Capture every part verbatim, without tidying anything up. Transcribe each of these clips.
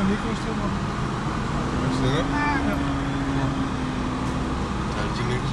Nico is stil nog. Stil hè? Ja. Tijdje niks.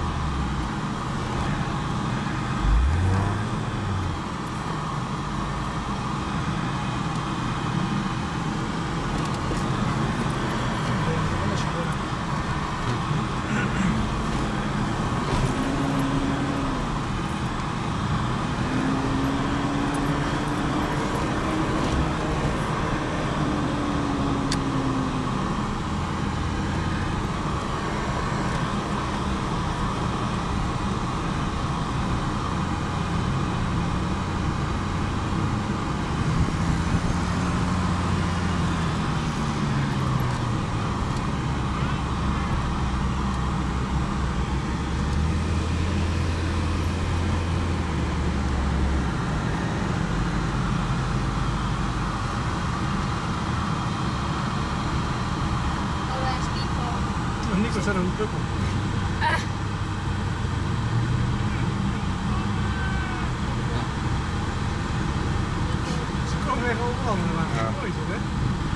Nico staat op de bubbel. Ah. Ze komen echt overal met de Ja. mooi zo, hè?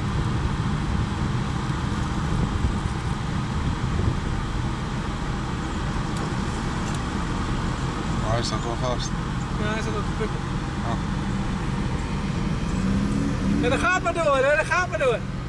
Maar hij staat wel vast. Ja, hij staat op de bubbel. Oh. Ja, dat gaat maar door, hè? Dat gaat maar door.